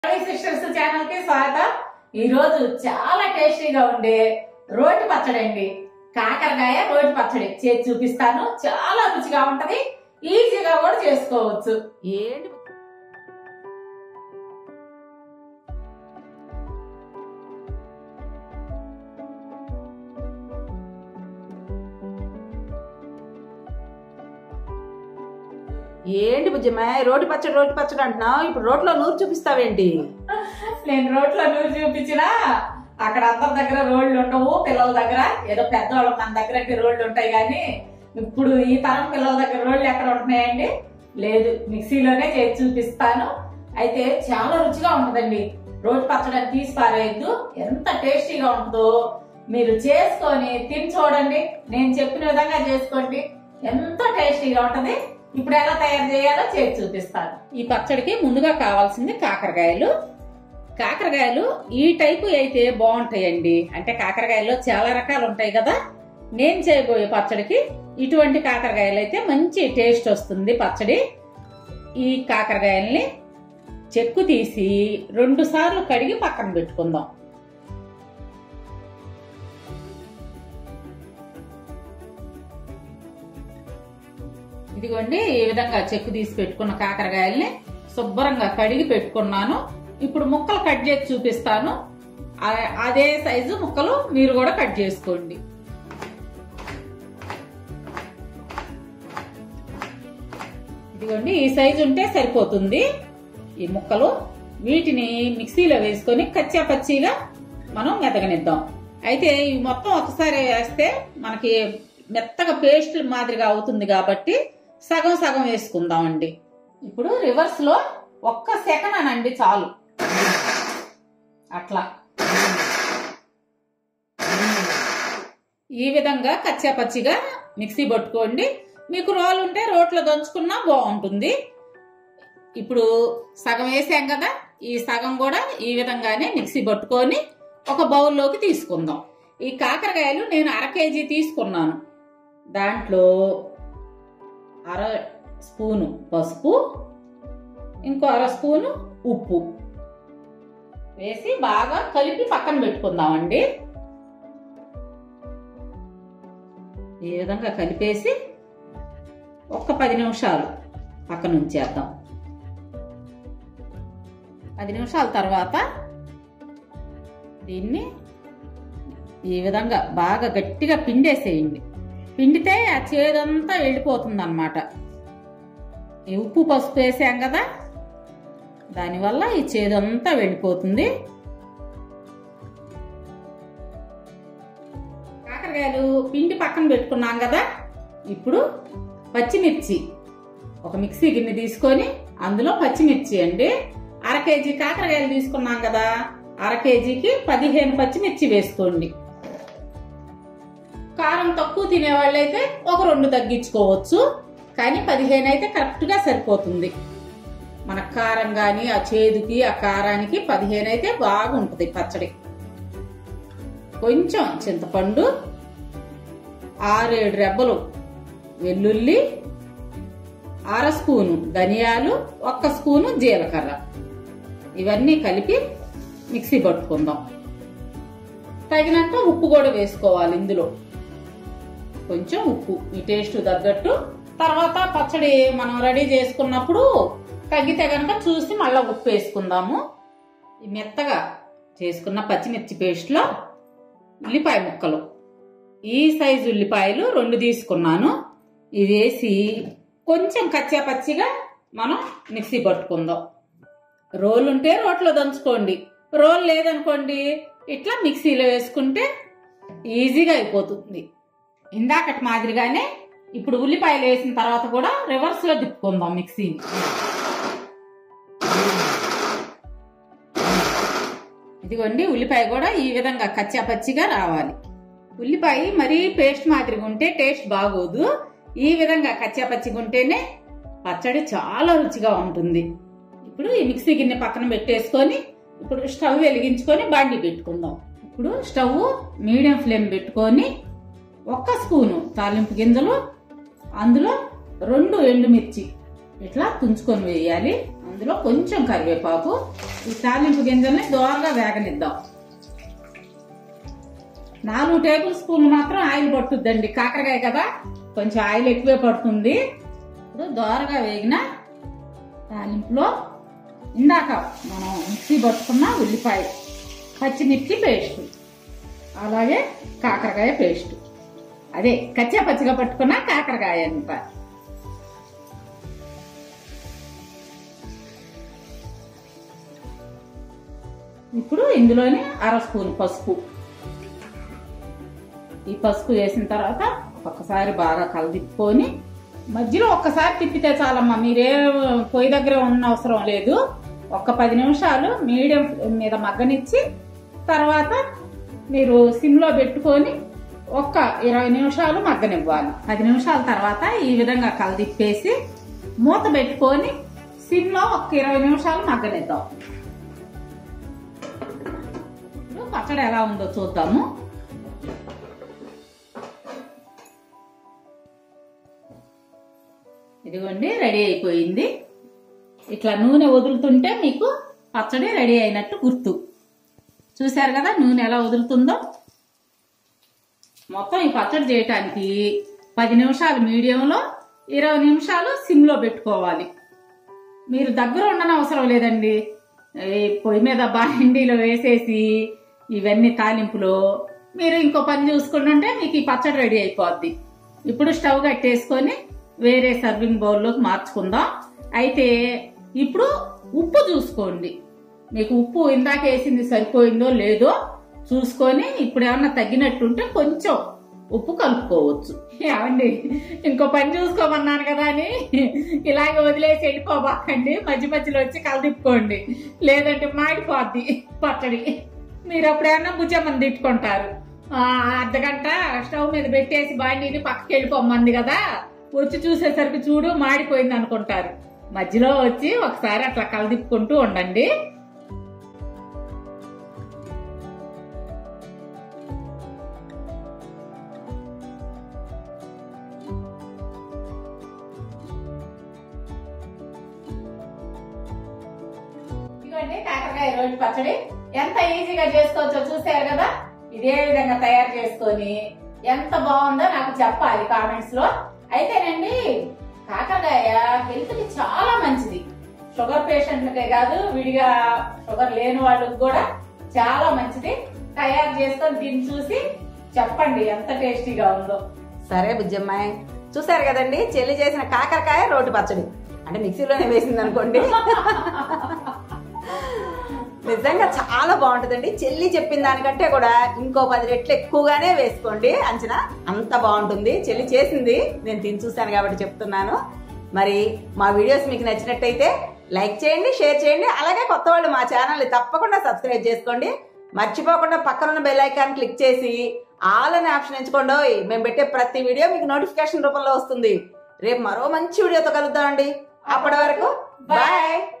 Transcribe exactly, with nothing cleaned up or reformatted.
Sisters channel కి స్వాగతం. ఈ రోజు చాలా టేస్టీగా ఉండే రోటి పచ్చడి అండి. కాకరకాయ రోటి పచ్చడి చేసి చూపిస్తాను. చాలా రుచిగా ఉంటది, ఈజీగా కూడా చేసుకోవచ్చు. ఏంటి ఏంటి బుజ్జమ్మ రోటి పచ్చడి రోటి పచ్చడి అంటున్నావు? ఇప్పుడు రోట్లో నూరు చూపిస్తావేంటి? నేను రోట్లో నూరు చూపించినా అక్కడ అందరి దగ్గర రోడ్లు ఉండవు, పిల్లల దగ్గర ఏదో పెద్దవాళ్ళు మన దగ్గర రోడ్లు ఉంటాయి. కానీ ఇప్పుడు ఈ తరం పిల్లల దగ్గర రోడ్లు ఎక్కడ ఉంటున్నాయండి? లేదు, మిక్సీలోనే చేసి చూపిస్తాను. అయితే చాలా రుచిగా ఉంటుందండి. రోటి పచ్చడి తీసి పారేయద్దు, ఎంత టేస్టీగా ఉంటుందో మీరు చేసుకొని తిని చూడండి. నేను చెప్పిన విధంగా చేసుకోండి, ఎంతో టేస్టీగా ఉంటది. ఇప్పుడు ఎలా తయారు చేయాలో చేసి చూపిస్తాను. ఈ పచ్చడికి ముందుగా కావాల్సింది కాకరకాయలు. కాకరకాయలు ఈ టైపు అయితే బాగుంటాయండి. అంటే కాకరకాయల్లో చాలా రకాలు ఉంటాయి కదా. నేను చేయబోయే పచ్చడికి ఇటువంటి కాకరకాయలు అయితే మంచి టేస్ట్ వస్తుంది పచ్చడి. ఈ కాకరకాయల్ని చెక్కు తీసి రెండు సార్లు కడిగి పక్కన పెట్టుకుందాం. ఇదిగోండి, ఈ విధంగా చెక్కు తీసి పెట్టుకున్న కాకరకాయల్ని శుభ్రంగా కడిగి పెట్టుకున్నాను. ఇప్పుడు ముక్కలు కట్ చేసి చూపిస్తాను. అదే సైజు ముక్కలు మీరు కూడా కట్ చేసుకోండి. ఇదిగోండి, ఈ సైజు ఉంటే సరిపోతుంది ఈ ముక్కలు. వీటిని మిక్సీలో వేసుకొని కచ్చా పచ్చిగా మనం మెతగనిద్దాం. అయితే ఇవి మొత్తం ఒకసారి వేస్తే మనకి మెత్తగా పేస్ట్ మాదిరిగా అవుతుంది కాబట్టి సగం సగం వేసుకుందామండి. ఇప్పుడు రివర్స్ లో ఒక్క సెకండ్ అనండి చాలు. అట్లా ఈ విధంగా కచ్చా పచ్చిగా మిక్సీ పట్టుకోండి. మీకు రోలు ఉంటే రోట్లో దంచుకున్నా బాగుంటుంది. ఇప్పుడు సగం వేసాం కదా, ఈ సగం కూడా ఈ విధంగానే మిక్సీ పట్టుకొని ఒక బౌల్లోకి తీసుకుందాం. ఈ కాకరకాయలు నేను అర కేజీ తీసుకున్నాను. దాంట్లో అర స్పూను పసుపు, ఇంకో అర స్పూను ఉప్పు వేసి బాగా కలిపి పక్కన పెట్టుకుందామండి. ఈ విధంగా కలిపేసి ఒక్క పది నిమిషాలు పక్కన ఉంచేద్దాం. పది నిమిషాల తర్వాత దీన్ని ఈ విధంగా బాగా గట్టిగా పిండేసేయండి. పిండితే ఆ చేదంతా వెళ్ళిపోతుంది అన్నమాట. ఈ ఉప్పు పసుపు వేసాం కదా, దానివల్ల ఈ చేదంతా వెళ్ళిపోతుంది. కాకరకాయలు పిండి పక్కన పెట్టుకున్నాం కదా. ఇప్పుడు పచ్చిమిర్చి ఒక మిక్సీ గిన్నె తీసుకొని అందులో పచ్చిమిర్చి అండి. అర కేజీ కాకరకాయలు తీసుకున్నాం కదా, అర కేజీకి పదిహేను పచ్చిమిర్చి వేసుకోండి. కారం తక్కువ తినేవాళ్ళైతే ఒక రెండు తగ్గించుకోవచ్చు, కానీ పదిహేను అయితే కరెక్ట్ గా సరిపోతుంది. మన కారం గాని ఆ చేదుకి ఆ కారానికి పదిహేను అయితే బాగుంటుంది పచ్చడి. కొంచెం చింతపండు, ఆరేడు రెబ్బలు వెల్లుల్లి, అర స్పూను ధనియాలు, ఒక్క స్పూను జీలకర్ర, ఇవన్నీ కలిపి మిక్సీ పట్టుకుందాం. తగినంత ఉప్పు కూడా వేసుకోవాలి ఇందులో, కొంచెం ఉప్పు ఈ టేస్ట్ తగ్గట్టు. తర్వాత పచ్చడి మనం రెడీ చేసుకున్నప్పుడు తగ్గితే కనుక చూసి మళ్ళీ ఉప్పు వేసుకుందాము. ఈ మెత్తగా చేసుకున్న పచ్చిమిర్చి పేస్ట్లో ఉల్లిపాయ ముక్కలు, ఈ సైజు ఉల్లిపాయలు రెండు తీసుకున్నాను. ఇవి వేసి కొంచెం కచ్చా పచ్చిగా మనం మిక్సీ పట్టుకుందాం. రోలు ఉంటే రోట్లో దంచుకోండి, రోల్ లేదనుకోండి ఇట్లా మిక్సీలో వేసుకుంటే ఈజీగా అయిపోతుంది. ఇందాకటి మాదిరిగానే ఇప్పుడు ఉల్లిపాయలు వేసిన తర్వాత కూడా రివర్స్ లో తిప్పుకుందాం మిక్సీని. ఇదిగోండి, ఉల్లిపాయ కూడా ఈ విధంగా కచ్చా పచ్చిగా రావాలి. ఉల్లిపాయ మరీ పేస్ట్ మాదిరిగా ఉంటే టేస్ట్ బాగోదు. ఈ విధంగా కచ్చా పచ్చిగా ఉంటేనే పచ్చడి చాలా రుచిగా ఉంటుంది. ఇప్పుడు ఈ మిక్సీ గిన్నె పక్కన పెట్టేసుకొని ఇప్పుడు స్టవ్ వెలిగించుకొని బాండి పెట్టుకుందాం. ఇప్పుడు స్టవ్ మీడియం ఫ్లేమ్ పెట్టుకొని ఒక్క స్పూను తాలింపు గింజలు, అందులో రెండు ఎండుమిర్చి ఇట్లా తుంచుకొని వేయాలి. ఇందులో కొంచెం కరివేపాకు, ఈ తాలింపు గింజల్ని దోరగా వేగనిద్దాం. నాలుగు టేబుల్ స్పూన్లు మాత్రం ఆయిల్ పట్టుద్దండి, కాకరకాయ కదా కొంచెం ఆయిల్ ఎక్కువే పడుతుంది. ఇప్పుడు దోరగా వేగిన తాలింపులో ఇందాక మనం మిక్సీ పట్టుకున్న ఉల్లిపాయ, పచ్చిమిర్చి పేస్ట్, అలాగే కాకరకాయ పేస్ట్, అదే కచ్చా పచ్చిగా పట్టుకున్న కాకరకాయ అంట. ఇప్పుడు ఇందులోనే అర స్పూన్ పసుపు, ఈ పసుపు వేసిన తర్వాత ఒక్కసారి బాగా కలదిప్పుకొని మధ్యలో ఒక్కసారి తిప్పితే చాలమ్మా, మీరే పొయ్యి దగ్గర ఉన్న అవసరం లేదు. ఒక్క పది నిమిషాలు మీడియం మీద మగ్గనిచ్చి తర్వాత మీరు సిమ్లో పెట్టుకొని ఒక్క ఇరవై నిమిషాలు మగ్గనివ్వాలి. పది నిమిషాల తర్వాత ఈ విధంగా కలదిప్పేసి మూత పెట్టుకొని సిమ్లో ఒక్క ఇరవై నిమిషాలు మగ్గనిద్దాం. ఇప్పుడు పచ్చడి ఎలా ఉందో చూద్దాము. ఇదిగోండి రెడీ అయిపోయింది. ఇట్లా నూనె వదులుతుంటే మీకు పచ్చడి రెడీ అయినట్టు గుర్తు. చూశారు కదా నూనె ఎలా వదులుతుందో. మొత్తం ఈ పచ్చడి చేయటానికి పది నిమిషాలు మీడియంలో, ఇరవై నిమిషాలు సిమ్లో పెట్టుకోవాలి. మీరు దగ్గర ఉండని అవసరం లేదండి. పొయ్యి మీద బాండీలో వేసేసి ఇవన్నీ తాలింపులో మీరు ఇంకో పని చూసుకుంటుంటే మీకు ఈ పచ్చడి రెడీ అయిపోద్ది. ఇప్పుడు స్టవ్ కట్టేసుకొని వేరే సర్వింగ్ బౌల్లోకి మార్చుకుందాం. అయితే ఇప్పుడు ఉప్పు చూసుకోండి, మీకు ఉప్పు ఇందాక వేసింది సరిపోయిందో లేదో చూసుకొని ఇప్పుడు ఏమన్నా తగ్గినట్టుంటే కొంచెం ఉప్పు కలుపుకోవచ్చు. ఏమండి ఇంకో పని చూసుకోమన్నాను కదా అని ఇలాగే వదిలేసి వెళ్ళిపోబాకండి, మధ్య మధ్యలో వచ్చి కలదిప్పుకోండి, లేదంటే మాడిపోద్ది పచ్చడి. మీరు అప్పుడేమన్నా బుజ్జమ్మని తిట్టుకుంటారు. అర్ధగంట స్టవ్ మీద పెట్టేసి బాండీని పక్కకి వెళ్ళిపోమ్మంది కదా, వచ్చి చూసేసరికి చూడు మాడిపోయింది అనుకుంటారు. మధ్యలో వచ్చి ఒకసారి అట్లా కలదిప్పుకుంటూ ఉండండి. ఇదిగోండి కాకరకాయ రోటి పచ్చడి ఎంత ఈజీగా చేసుకోవచ్చో చూసారు కదా. ఇదే విధంగా తయారు చేసుకొని ఎంత బాగుందో నాకు చెప్పాలి కామెంట్స్ లో. అయితేనండి కాకరకాయ హెల్త్ కి చాలా మంచిది. షుగర్ పేషెంట్లకే కాదు, విడిగా షుగర్ లేని వాళ్ళకి కూడా చాలా మంచిది. తయారు చేసుకొని దీన్ని చూసి చెప్పండి ఎంత టేస్టీగా ఉందో. సరే బుజ్జమ్మాయి, చూసారు కదండి చెల్లి చేసిన కాకరకాయ రోటి పచ్చడి. అంటే మిక్సీలోనే వేసింది అనుకోండి. నిజంగా చాలా బాగుంటుందండి. చెల్లి చెప్పిన దానికంటే కూడా ఇంకో పది రెట్లు ఎక్కువగానే వేసుకోండి అంచనా, అంత బాగుంటుంది. చెల్లి చేసింది నేను తిని చూశాను కాబట్టి చెప్తున్నాను. మరి మా వీడియోస్ మీకు నచ్చినట్టయితే లైక్ చేయండి, షేర్ చేయండి. అలాగే కొత్త వాళ్ళు మా ఛానల్ని తప్పకుండా సబ్స్క్రైబ్ చేసుకోండి. మర్చిపోకుండా పక్కనున్న బెల్ ఐకాన్ క్లిక్ చేసి ఆల్ అనే ఆప్షన్ ఎంచుకోండి. మేము పెట్టే ప్రతి వీడియో మీకు నోటిఫికేషన్ రూపంలో వస్తుంది. రేపు మరో మంచి వీడియోతో కలుద్దామండి. అప్పటి వరకు బాయ్.